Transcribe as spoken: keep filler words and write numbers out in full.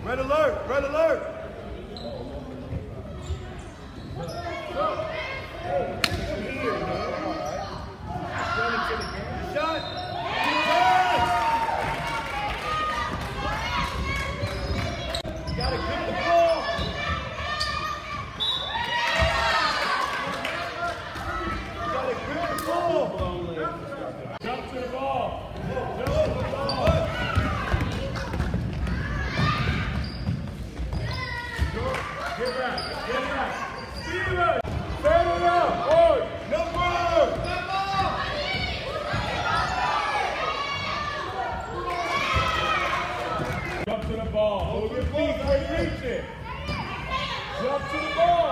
Red alert, red alert. Shot. You gotta grip the ball. You gotta grip the ball. Jump to the ball. Jump to the ball. Get back, get back. Steelers, stand it up. Boy, no ball. Jump to the ball. Hold your feet, quick reach it. Jump to the ball.